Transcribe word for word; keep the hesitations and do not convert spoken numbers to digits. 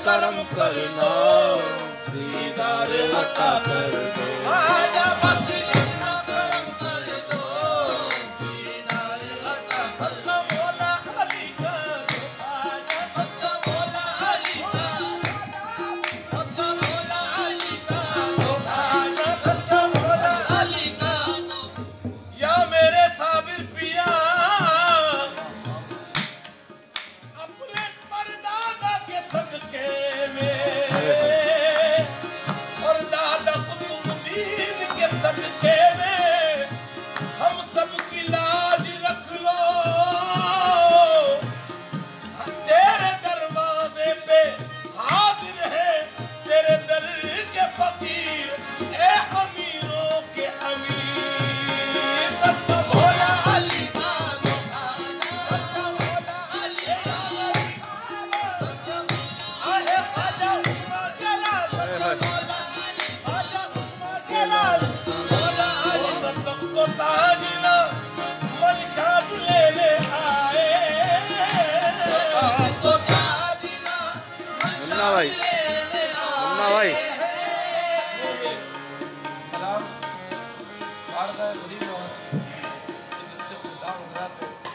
करम करना, दीदार अता कर दो। आजा बस इतना करम कर दो, दीदार अता कर दो। मौला अली का आजा सबका मौला अली का, सबका मौला अली का आजा सबका मौला अली का। या मेरे साबिर पिया अपने परदादा के सदके में और दादा कुतुबुद्दीन के सदके में हम सब की लाज रख लो। तेरे दरवाजे पे हाजिर है तेरे दर के फकीर, ए अमीरों के अमीर। सबका मौला अली का सबका मौला अली का, सबका आहे ख्वाजा उस्मान जलाल, सबका मौला अली, ख्वाजा उस्मान जलाल, मौला अली। तख्त तो ताजना मनशाद लेने आए, तख्त तो ताजना मुन्ना भाई, मनशाद लेने मुन्ना भाई। आए। कलाम बारगाह गरीब नवाज जिससे खुदा हजरात